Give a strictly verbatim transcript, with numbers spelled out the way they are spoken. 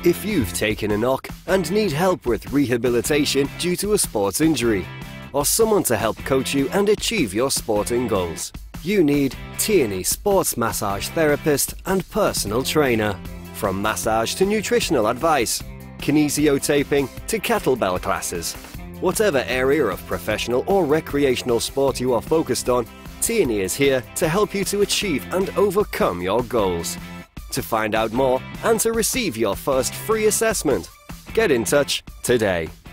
If you've taken a knock and need help with rehabilitation due to a sports injury, or someone to help coach you and achieve your sporting goals, you need Tierney sports massage therapist and personal trainer. From massage to nutritional advice, kinesiotaping to kettlebell classes. Whatever area of professional or recreational sport you are focused on, Tierney is here to help you to achieve and overcome your goals. To find out more and to receive your first free assessment, get in touch today.